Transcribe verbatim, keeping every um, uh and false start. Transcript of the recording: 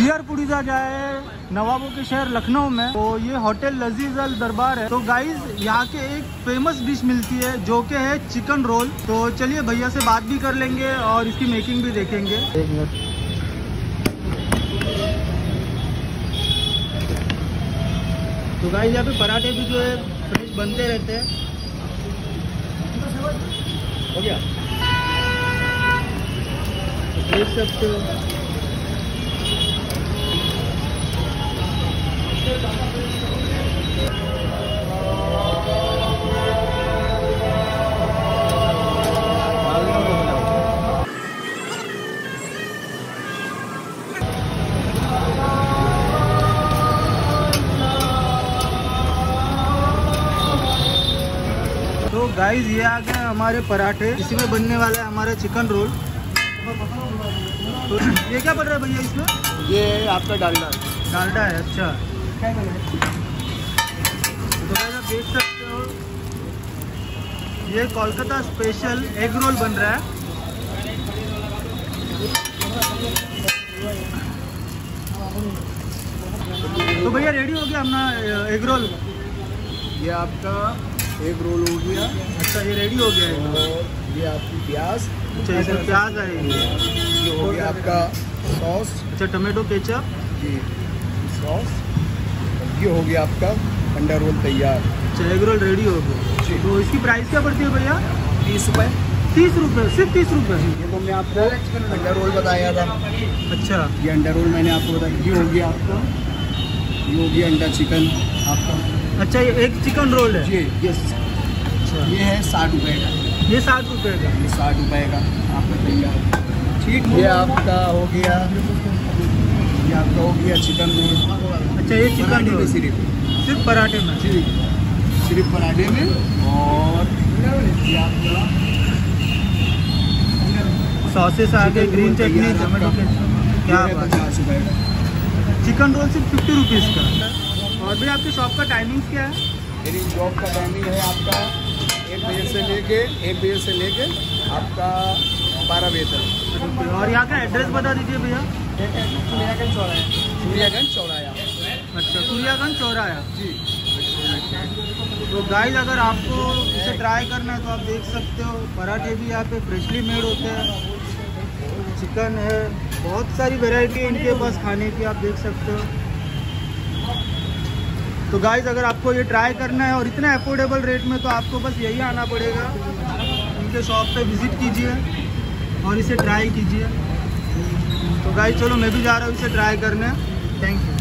Dear पुड़ीजा जाए नवाबों के शहर लखनऊ में, तो ये होटल लजीज अल दरबार है। तो गाइज यहाँ के एक फेमस डिश मिलती है जो कि है चिकन रोल। तो चलिए भैया से बात भी कर लेंगे और इसकी मेकिंग भी देखेंगे। एक मिनट। तो गाइज यहाँ पे पराठे भी जो है फ्रेश बनते रहते हैं। हो गया, तो देख सकते हो। तो गाइस ये आ गए हमारे पराठे, इसी में बनने वाला है हमारा चिकन रोल। तो ये क्या पड़ रहा है भैया इसमें? ये आपका डालडा डालडा है। अच्छा, तो गाइस आप देख सकते हो ये कोलकाता स्पेशल एग रोल बन रहा है। तो भैया रेडी हो गया अपना एग रोल। ये आपका एग रोल हो गया। अच्छा, ये रेडी हो गया है। और ये आपकी प्याज। अच्छा, इसमें प्याज आएगी। ये हो गया आपका सॉस। अच्छा, टमाटो केचप जी सॉस। ये हो गया आपका अंडा रोल तैयार। अच्छा, एग रोल रेडी हो गया जी। तो इसकी प्राइस क्या पड़ती है भैया? तीस रुपये। तीस रुपये सिर्फ तीस रुपये। ये तो मैं आपको अंडा रोल बताया था। अच्छा, ये अंडा रोल मैंने आपको बताया। ये हो गया आपका, ये हो गया अंडा चिकन आपका। अच्छा, ये एक चिकन रोल है जी। ये अच्छा, ये है साठ रुपये का। ये साठ रुपये का। ये साठ रुपये का आपका तैयार। ठीक, ये आपका हो गया, ये आपका हो गया चिकन रोल। अच्छा, ये चिकन रोल सिर्फ सिर्फ पराठे में? जी, सिर्फ पराठे में। और ये आपका सॉसेस आ गए, ग्रीन चटनी, टमाटो केचप। क्या बात है। पचास रुपये का चिकन रोल सिर्फ फिफ्टी रुपीज़ का। और भी आपकी शॉप का टाइमिंग क्या है? मेरी जॉब का टाइमिंग है आपका एक बजे से लेके एक बजे से लेके आपका बारह बजे तक। और यहाँ का एड्रेस बता दीजिए भैया। कुलियागंज चौराया। कुलियागंज चौराया। अच्छा, कुलियागंज चौराया जी। तो गाइस अगर आपको इसे ट्राई करना है तो आप देख सकते हो, पराठे भी यहाँ पे फ्रेशली मेड होते हैं। चिकन है, बहुत सारी वैरायटी है इनके पास खाने की, आप देख सकते हो। तो गाइस अगर आपको ये ट्राई करना है और इतना अफोर्डेबल रेट में, तो आपको बस यही आना पड़ेगा। इनके शॉप पे विज़िट कीजिए और इसे ट्राई कीजिए। तो गाइस चलो मैं भी जा रहा हूँ इसे ट्राई करने। Thank you.